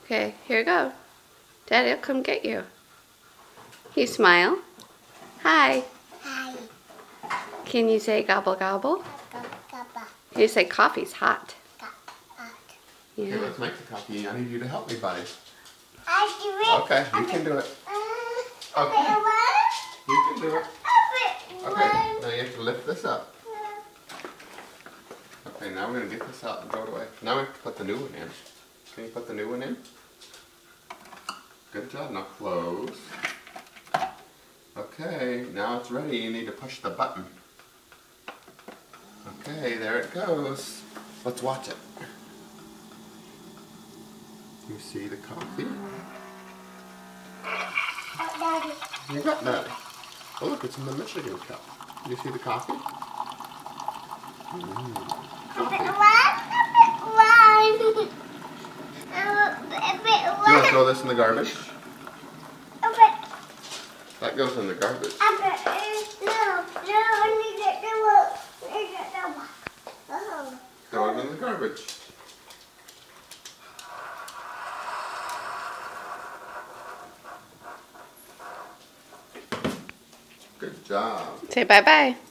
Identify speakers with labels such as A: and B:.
A: Okay, here you go. Daddy will come get you. You smile. Hi.
B: Hi.
A: Can you say gobble gobble?
B: Gobble.
A: You say coffee's hot. Yeah.
C: Okay, let's make the coffee. I need you to help me, buddy.
B: I do it.
C: Okay, you can do it. Okay. You can do it. Okay, now you have to lift this up. Okay, now we're going to get this out and throw it away. Now we have to put the new one in. Can you put the new one in? Good job. Now close. Okay, now it's ready. You need to push the button. Okay, there it goes. Let's watch it. You see the coffee?
B: Daddy.
C: You got that. Oh look, it's in the Michigan cup. You see the coffee? Coffee. You want to throw this in the garbage? That goes in the garbage. Throw it in the garbage. Good job.
A: Say bye-bye.